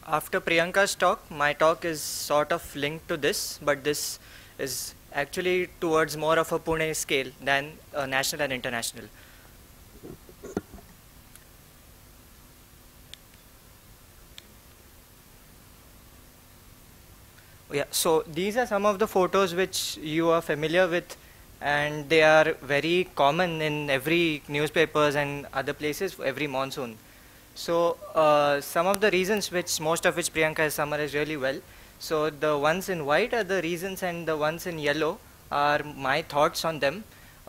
After Priyanka's talk, my talk is sort of linked to this, but this is actually towards more of a Pune scale than national and international. Yeah, so these are some of the photos which you are familiar with, and they are very common in every newspapers and other places for every monsoon. So some of the reasons which most of which Priyanka has summarized really well. So the ones in white are the reasons and the ones in yellow are my thoughts on them.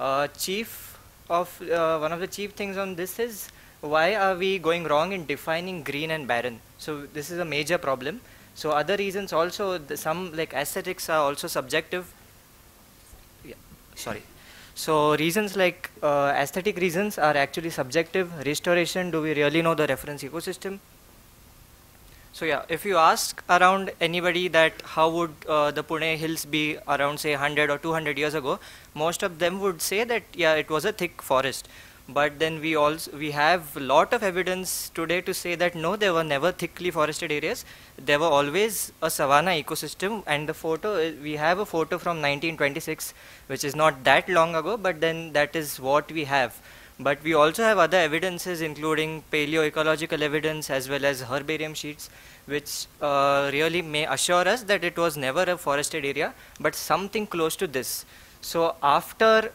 One of the chief things on this is why are we going wrong in defining green and barren? So this is a major problem. So other reasons also, some like aesthetics are also subjective. Yeah, sorry. So reasons like aesthetic reasons are actually subjective. Restoration, do we really know the reference ecosystem? So yeah, if you ask around anybody that how would the Pune hills be around say 100 or 200 years ago, most of them would say that yeah, it was a thick forest. But then we have a lot of evidence today to say that no, there were never thickly forested areas. There were always a savanna ecosystem, and the photo we have a photo from 1926, which is not that long ago, but then that is what we have. But we also have other evidences, including paleoecological evidence as well as herbarium sheets, which really may assure us that it was never a forested area, but something close to this. So after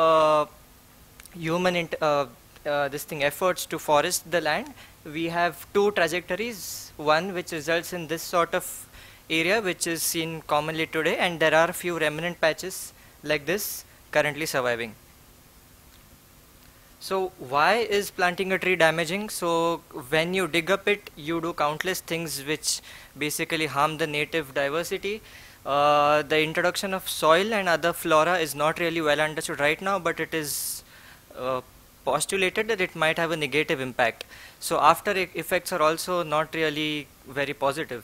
this thing efforts to forest the land, we have two trajectories. One which results in this sort of area, which is seen commonly today, and there are few remnant patches like this currently surviving. So why is planting a tree damaging? So when you dig up it, you do countless things which basically harm the native diversity. The introduction of soil and other flora is not really well understood right now, but it is postulated that it might have a negative impact. So after effects are also not really very positive.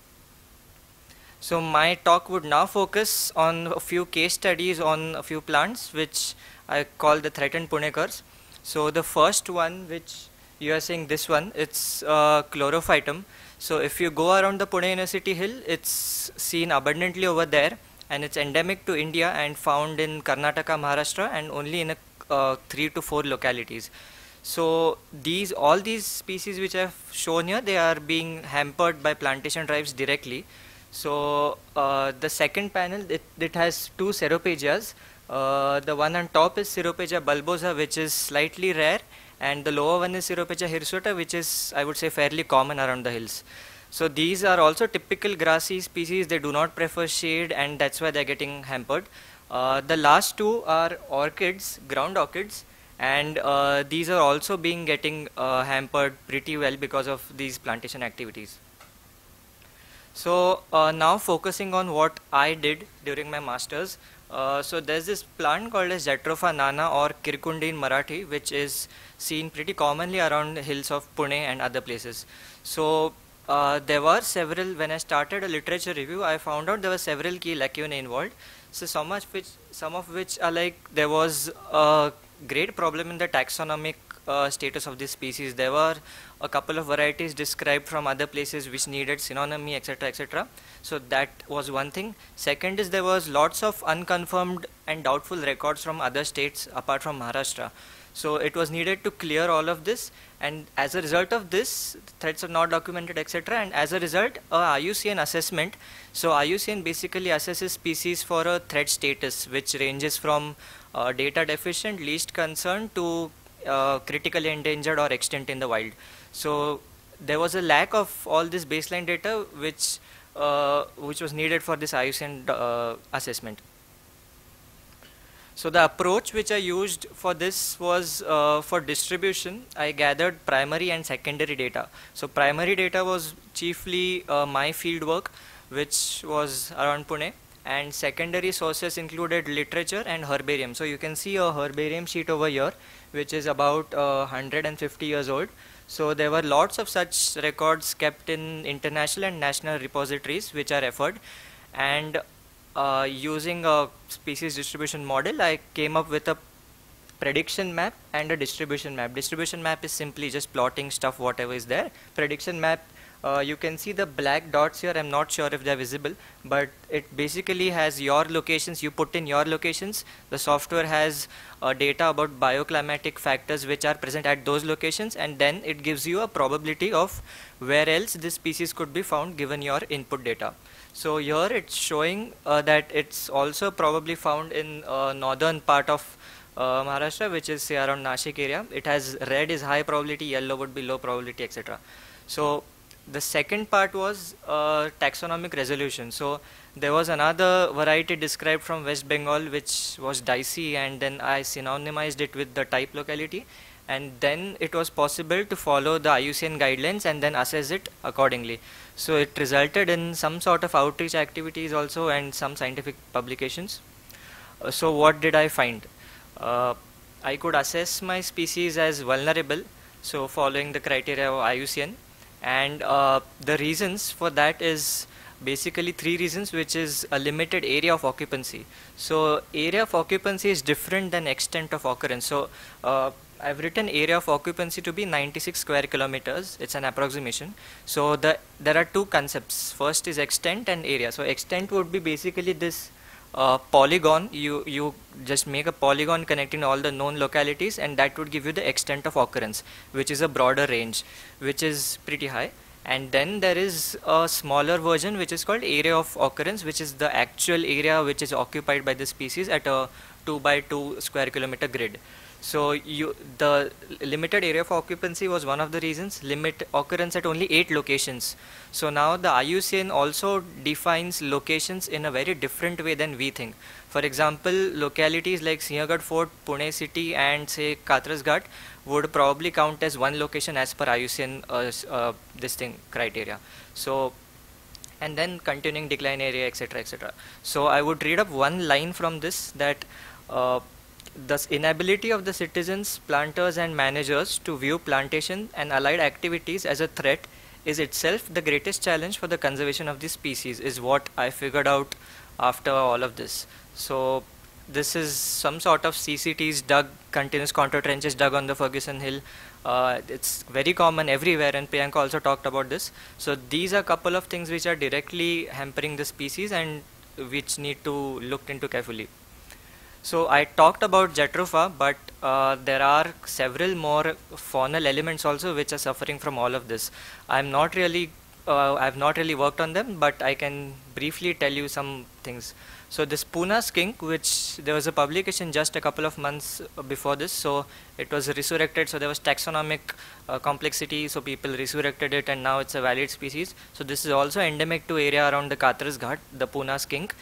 So my talk would now focus on a few case studies on a few plants which I call the threatened Punekars. So the first one, which you are saying this one, it's chlorophytum. So if you go around the Pune University Hill, it's seen abundantly over there, and it's endemic to India and found in Karnataka, Maharashtra, and only in 3 to 4 localities. So all these species which I've shown here, they are being hampered by plantation drives directly. So the second panel, it has two ceropegias. The one on top is Ceropegia bulbosa, which is slightly rare, and the lower one is Ceropegia hirsuta, which is, I would say, fairly common around the hills. So these are also typical grassy species. They do not prefer shade, and that's why they're getting hampered. The last two are orchids, ground orchids, and these are also getting hampered pretty well because of these plantation activities. So now focusing on what I did during my masters. So there's this plant called as Jatropha nana or Kirkundi in Marathi, which is seen pretty commonly around the hills of Pune and other places. So there were several, when I started a literature review, I found out there were several key lacunae involved. So some of which are like there was a great problem in the taxonomic status of this species. There were a couple of varieties described from other places which needed synonymy, etc., etc. So that was one thing. Second is there was lots of unconfirmed and doubtful records from other states apart from Maharashtra. So it was needed to clear all of this, and as a result of this, threats are not documented, etc. And as a result, IUCN assessment. So IUCN basically assesses species for a threat status, which ranges from data deficient, least concern to critically endangered or extinct in the wild. So there was a lack of all this baseline data, which was needed for this IUCN assessment. So the approach which I used for this was for distribution. I gathered primary and secondary data. So primary data was chiefly my field work, which was around Pune, and secondary sources included literature and herbarium. So you can see a herbarium sheet over here, which is about 150 years old. So there were lots of such records kept in international and national repositories which are referred, and using a species distribution model, I came up with a prediction map and a distribution map. Distribution map is simply just plotting stuff, whatever is there. Prediction map you can see the black dots here. I'm not sure if they're visible, but it basically has your locations. You put in your locations. The software has data about bioclimatic factors which are present at those locations, and then it gives you a probability of where else this species could be found given your input data. So here it's showing that it's also probably found in northern part of Maharashtra, which is say around Nashik area. It has red is high probability, yellow would be low probability, etc. So the second part was taxonomic resolution. So there was another variety described from West Bengal which was dicey, and then I synonymized it with the type locality, and then it was possible to follow the IUCN guidelines and then assess it accordingly. So it resulted in some sort of outreach activities also and some scientific publications. So what did I find? I could assess my species as vulnerable, so following the criteria of IUCN, and the reasons for that is basically three reasons, which is a limited area of occupancy. So area of occupancy is different than extent of occurrence. So I've written area of occupancy to be 96 square kilometers. It's an approximation. So there are two concepts. First is extent and area. So extent would be basically this polygon. You just make a polygon connecting all the known localities, and that would give you the extent of occurrence, which is a broader range, which is pretty high. And then there is a smaller version which is called area of occurrence, which is the actual area which is occupied by the species at a 2 by 2 square kilometer grid. So the limited area of occupancy was one of the reasons. Limit occurrence at only 8 locations. So now the IUCN also defines locations in a very different way than we think. For example, localities like Sinhagad Fort, Pune city, and say Katras Ghat would probably count as one location as per IUCN this thing criteria. So, and then continuing decline area, etc., etc. So I would read up one line from this, that the inability of the citizens, planters and managers to view plantation and allied activities as a threat is itself the greatest challenge for the conservation of the species, is what I figured out after all of this. So this is some sort of CCTs dug, continuous contour trenches dug on the Ferguson Hill. It's very common everywhere, and Priyanka also talked about this. So these are a couple of things which are directly hampering the species and which need to looked into carefully. So I talked about Jatropha, but there are several more faunal elements also which are suffering from all of this. I've not really worked on them, but I can briefly tell you some things. So this Pune skink, which there was a publication just a couple of months before this, so it was resurrected. So there was taxonomic complexity, so people resurrected it, and now it's a valid species. So this is also endemic to area around the Katras Ghat, the Pune skink.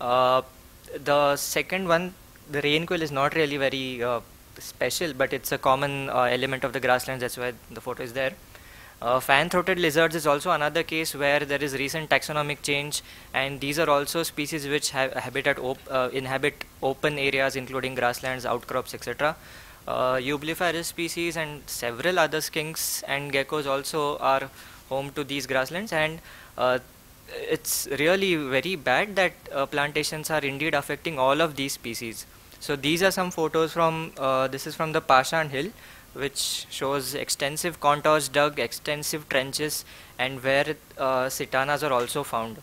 The second one, the rain quill, is not really very special, but it's a common element of the grasslands. That's why the photo is there. Fan-throated lizards is also another case where there is recent taxonomic change, and these are also species which inhabit open areas including grasslands, outcrops, etc. Eublepharis species and several other skinks and geckos also are home to these grasslands, and it's really very bad that plantations are indeed affecting all of these species. So these are some photos from, this is from the Pashan Hill, which shows extensive contours dug, extensive trenches, and where sitanas are also found.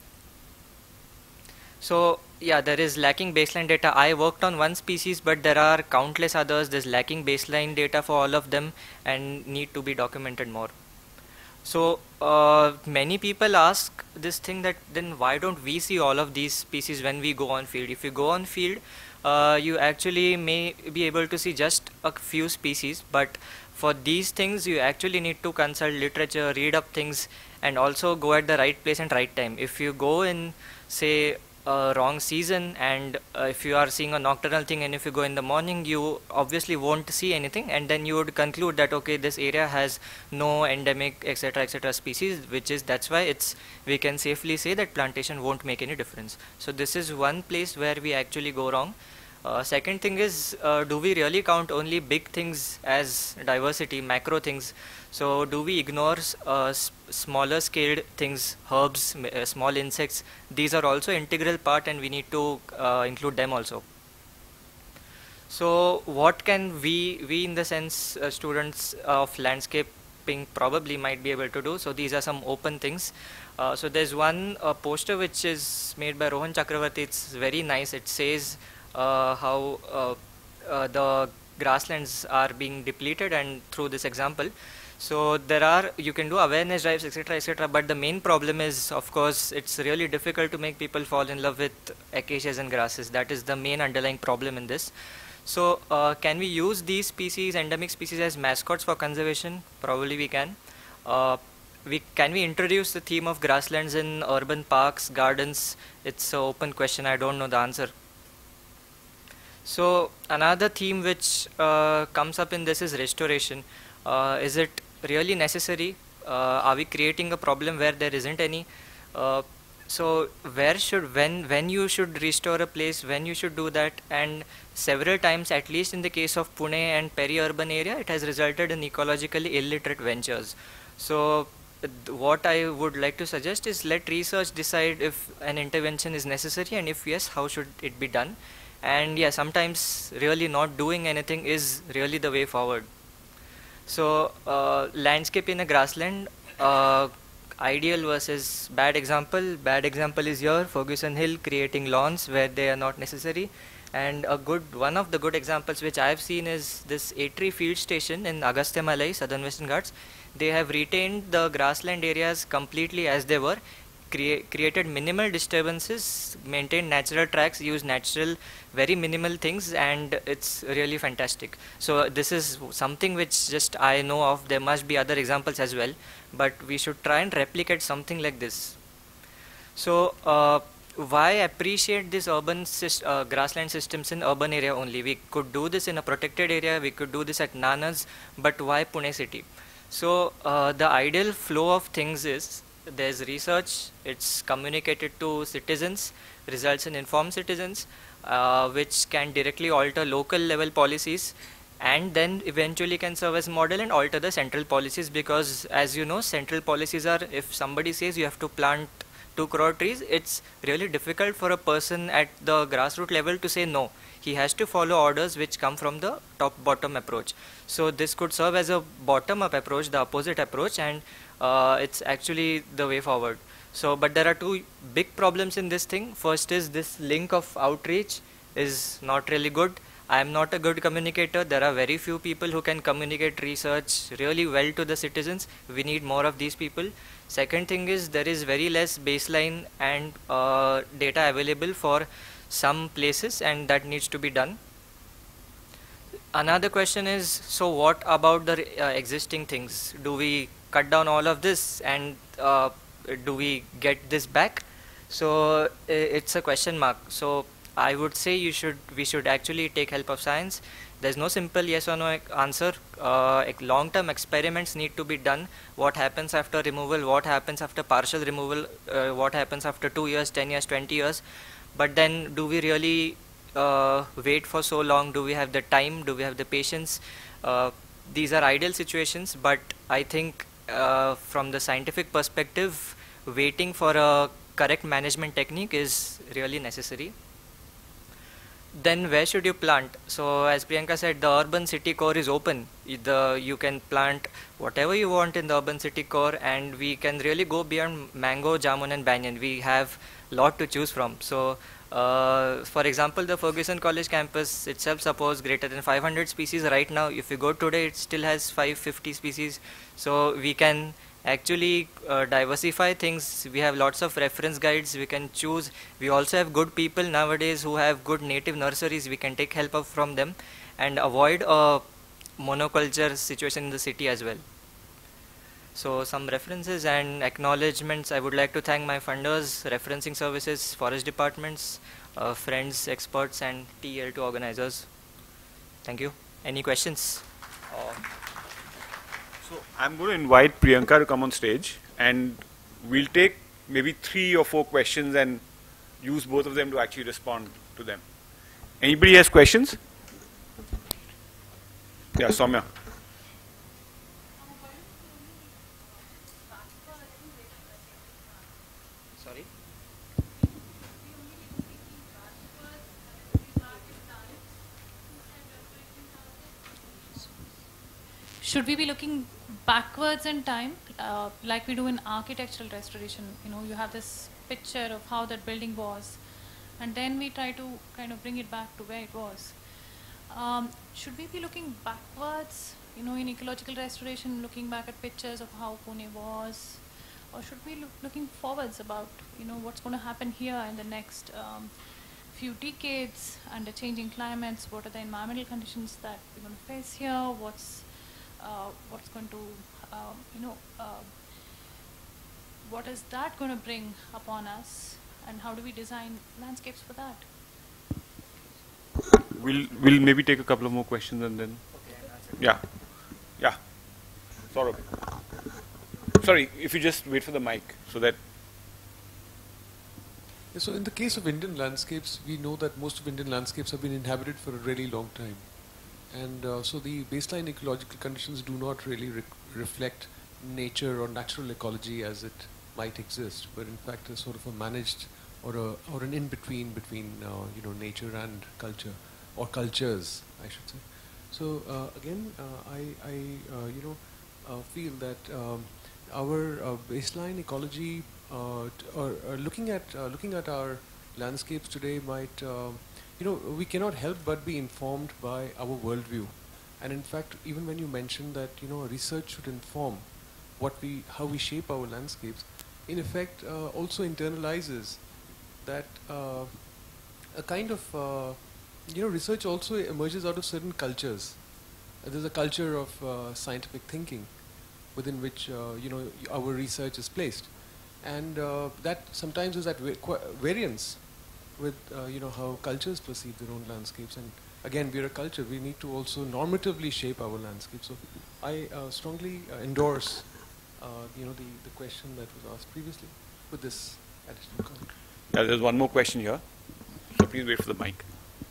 So yeah, there is lacking baseline data. I worked on one species, but there are countless others. There's lacking baseline data for all of them and need to be documented more. So many people ask this thing, that then why don't we see all of these species when we go on field? If you go on field, you actually may be able to see just a few species, but for these things you actually need to consult literature, read up things, and also go at the right place and right time. If you go in, say, wrong season, and if you are seeing a nocturnal thing, and if you go in the morning, you obviously won't see anything, and then you would conclude that okay, this area has no endemic, etc., etc. species, that's why we can safely say that plantation won't make any difference. So this is one place where we actually go wrong. Second thing is, do we really count only big things as diversity, macro things? So do we ignore smaller scaled things, herbs, small insects? These are also integral part, and we need to include them also. So what can we in the sense students of landscape hoping probably might be able to do. So these are some open things. So there's one poster which is made by Rohan Chakravarti. It's very nice. It says how the grasslands are being depleted, and through this example. So there are, you can do awareness drives, etc., etc. But the main problem is, of course, it's really difficult to make people fall in love with acacias and grasses. That is the main underlying problem in this. So can we use these species, endemic species, as mascots for conservation? Probably we can. Can we introduce the theme of grasslands in urban parks, gardens? It's an open question. I don't know the answer. So another theme which comes up in this is restoration. Is it really necessary? Are we creating a problem where there isn't any? So where should, when you should restore a place, when you should do that, and several times, at least in the case of Pune and peri-urban area, it has resulted in ecologically illiterate ventures. So what I would like to suggest is, let research decide if an intervention is necessary, and if yes, how should it be done. And yeah, sometimes really not doing anything is really the way forward. So landscape in a grassland, ideal versus bad example. Bad example is here, Ferguson Hill creating lawns where they are not necessary. And one of the good examples which I have seen is this Atri field station in Agastya Malai, Southern Western Ghats. They have retained the grassland areas completely as they were, created minimal disturbances, maintained natural tracks, used natural, very minimal things, and it's really fantastic. So this is something which just I know of. There must be other examples as well, but we should try and replicate something like this. So why appreciate this urban grassland systems in urban area only? We could do this in a protected area, we could do this at Nanas, but why Pune city? So the ideal flow of things is, there's research, it's communicated to citizens, results in informed citizens, which can directly alter local level policies, and then eventually can serve as model and alter the central policies, because as you know, central policies are, if somebody says you have to plant 2 crore trees, it's really difficult for a person at the grassroots level to say no. He has to follow orders which come from the top-bottom approach. So this could serve as a bottom-up approach, the opposite approach, and it's actually the way forward. So, but there are 2 big problems in this thing. First is this link of outreach is not really good. I am not a good communicator. There are very few people who can communicate research really well to the citizens. We need more of these people. Second thing is, there is very less baseline and data available for some places, and that needs to be done. Another question is, so what about the existing things? Do we cut down all of this, and do we get this back? So it's a question mark. So I would say we should actually take help of science. There's no simple yes or no answer. Long-term experiments need to be done. What happens after removal? What happens after partial removal? What happens after 2 years, 10 years, 20 years? But then, do we really wait for so long? Do we have the time? Do we have the patience? These are ideal situations, but I think from the scientific perspective, waiting for a correct management technique is really necessary. Then where should you plant? So as Priyanka said, the urban city core is open. You can plant whatever you want in the urban city core, and we can really go beyond mango, jamun and banyan. We have lot to choose from. So for example, the Ferguson College campus itself supports greater than 500 species right now. If you go today, it still has 550 species. So we can actually diversify things. We have lots of reference guides we can choose. We also have good people nowadays who have good native nurseries. We can take help from them and avoid a monoculture situation in the city as well. So some references and acknowledgements. I would like to thank my funders, referencing services, forest departments, friends, experts and TL2 organizers. Thank you. Any questions? So I'm going to invite Priyanka to come on stage, and we'll take maybe 3 or 4 questions and use both of them to actually respond to them. Anybody has questions? Yeah, Soumya. Sorry? should we be looking backwards in time, like we do in architectural restoration? You know, you have this picture of how that building was, and then we try to kind of bring it back to where it was. Should we be looking backwards, you know, in ecological restoration, looking back at pictures of how Pune was, or should we look looking forwards about, you know, what's going to happen here in the next few decades under changing climates? What are the environmental conditions that we're going to face here? What's going to, you know, what is that going to bring upon us, and how do we design landscapes for that? We'll maybe take a couple of more questions and then. Yeah. Yeah. Saurabh. Sorry, if you just wait for the mic so that. Yeah, so in the case of Indian landscapes, we know that most of Indian landscapes have been inhabited for a really long time. And so the baseline ecological conditions do not really reflect nature or natural ecology as it might exist, but in fact is sort of a managed or an in-between between you know, nature and culture, or cultures, I should say. So again, I you know, feel that our baseline ecology, or looking at our landscapes today might, you know, we cannot help but be informed by our worldview. And in fact, even when you mentioned that, you know, research should inform how we shape our landscapes, in effect also internalizes that a kind of, you know, research also emerges out of certain cultures. There's a culture of scientific thinking within which, you know, our research is placed. And that sometimes is at variance with, you know, how cultures perceive their own landscapes. And again, we're a culture. We need to also normatively shape our landscape. So I strongly endorse, you know, the question that was asked previously with this additional comment. Yeah, there's one more question here. So please wait for the mic.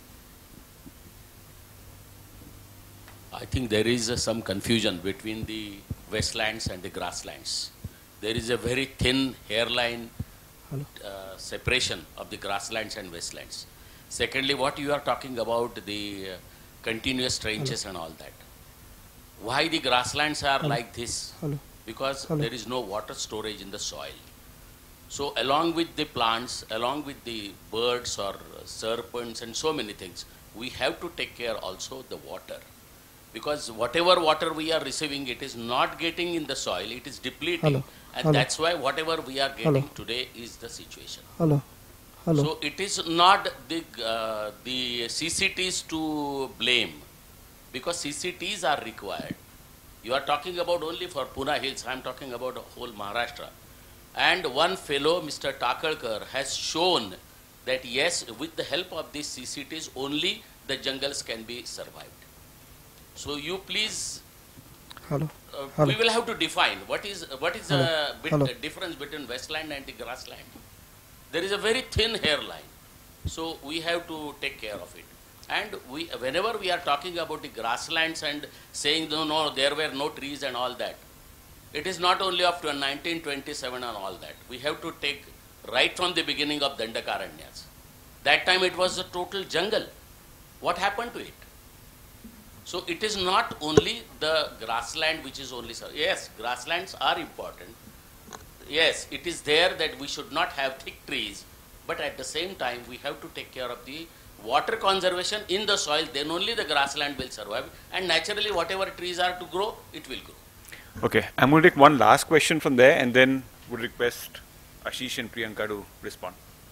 I think there is some confusion between the wastelands and the grasslands. There is a very thin hairline separation of the grasslands and wastelands. Secondly, what you are talking about, the continuous trenches and all that. Why the grasslands are like this? Because there is no water storage in the soil. So along with the plants, along with the birds or serpents and so many things, we have to take care also the water. Because whatever water we are receiving, it is not getting in the soil, it is depleting. And that's why whatever we are getting today is the situation. So it is not the CCTs to blame, because CCTs are required. You are talking about only for Pune Hills, I am talking about whole Maharashtra. And one fellow, Mr. Takalkar, has shown that yes, with the help of these CCTs, only the jungles can be survived. So you please, we will have to define what is the difference between wasteland and the grassland. There is a very thin hairline, so we have to take care of it. And whenever we are talking about the grasslands and saying no, there were no trees and all that, it is not only up to 1927 and all that. We have to take right from the beginning of Dandakaranyas. That time it was a total jungle. What happened to it? So it is not only the grassland which is only, yes, grasslands are important. Yes, it is there that we should not have thick trees, but at the same time we have to take care of the water conservation in the soil, then only the grassland will survive, and naturally whatever trees are to grow, it will grow. Okay, I'm going to take one last question from there and then would request Ashish and Priyanka to respond.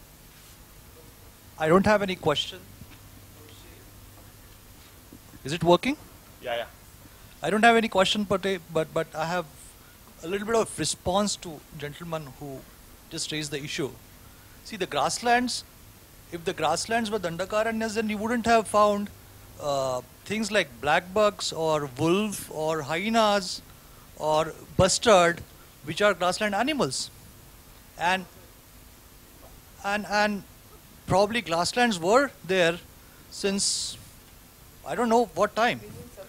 I don't have any question. Is it working? Yeah. I don't have any question, but I have a little bit of response to gentleman who just raised the issue. See, the grasslands, if the grasslands were Dandakaranyas, then you wouldn't have found things like black bucks or wolf or hyenas or bustard, which are grassland animals. And probably grasslands were there since I don't know what time. I've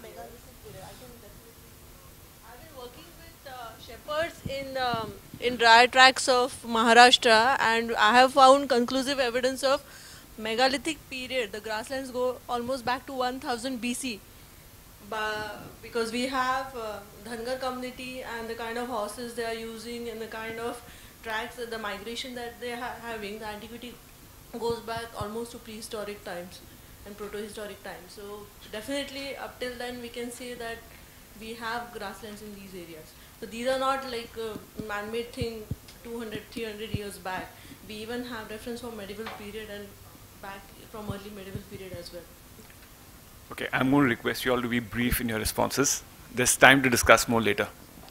been working with shepherds in dry tracts of Maharashtra, and I have found conclusive evidence of megalithic period. The grasslands go almost back to 1000 BC, because we have Dhangar community and the kind of horses they are using and the kind of tracks, the migration that they are having, the antiquity goes back almost to prehistoric times and proto-historic times. So definitely up till then we can say that we have grasslands in these areas. So these are not like a man-made thing 200, 300 years back. We even have reference from medieval period and back from early medieval period as well. Okay, I'm going to request you all to be brief in your responses. There's time to discuss more later.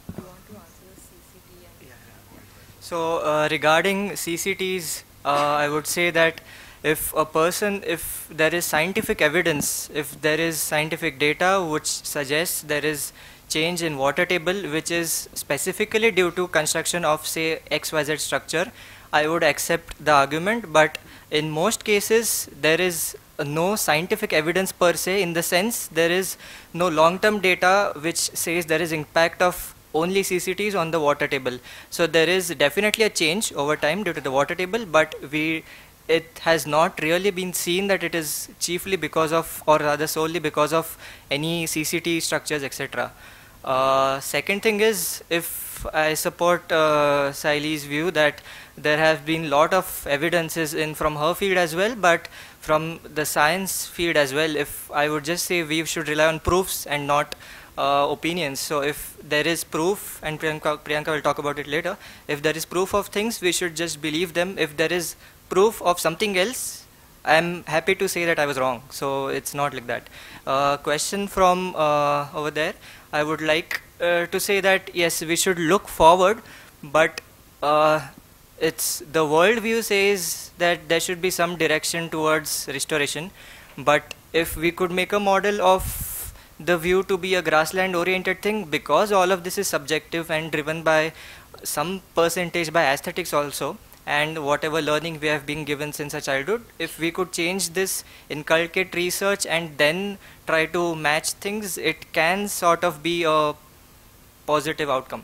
So regarding CCTs, I would say that if there is scientific evidence, if there is scientific data which suggests there is change in water table which is specifically due to construction of say XYZ structure, I would accept the argument. But in most cases there is no scientific evidence per se, in the sense there is no long-term data which says there is impact of only CCTs on the water table. So there is definitely a change over time due to the water table, but it has not really been seen that it is chiefly because of, or rather solely because of, any CCT structures, etc. Second thing is, if I support Saili's view that there have been lot of evidences from her field as well, but from the science field as well, if I would just say we should rely on proofs and not opinions. So if there is proof, and Priyanka will talk about it later, if there is proof of things, we should just believe them. If there is proof of something else, I'm happy to say that I was wrong. So it's not like that. Question from over there, I would like to say that yes, we should look forward, but it's the world view says that there should be some direction towards restoration. But if we could make a model of the view to be a grassland oriented thing, because all of this is subjective and driven by some percentage by aesthetics also, and whatever learning we have been given since our childhood, if we could change this, inculcate research and then try to match things, it can sort of be a positive outcome.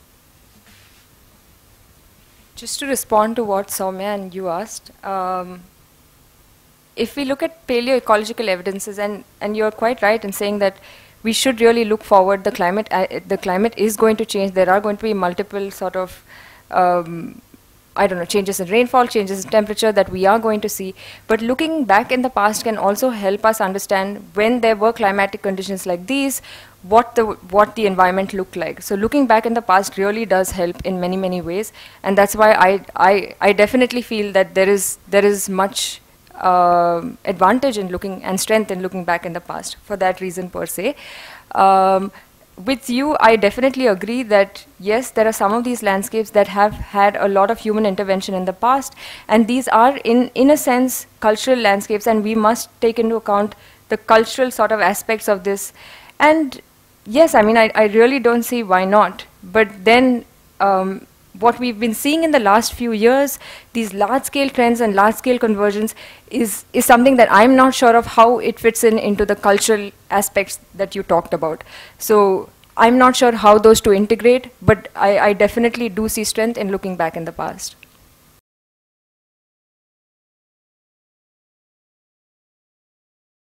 Just to respond to what Soumya and you asked, if we look at paleoecological evidences, and you're quite right in saying that we should really look forward, the climate is going to change. There are going to be multiple sort of changes in rainfall, changes in temperature that we are going to see. But looking back in the past can also help us understand when there were climatic conditions like these, what the environment looked like. So looking back in the past really does help in many, many ways. And that's why I definitely feel that there is much advantage in looking and strength in looking back in the past for that reason per se. With you, I definitely agree that yes, there are some of these landscapes that have had a lot of human intervention in the past, and these are in a sense cultural landscapes, and we must take into account the cultural sort of aspects of this. And yes, I mean, I really don't see why not. But then what we've been seeing in the last few years, these large-scale trends and large-scale conversions is something that I'm not sure of how it fits into the cultural aspects that you talked about. So I'm not sure how those two integrate, but I definitely do see strength in looking back in the past.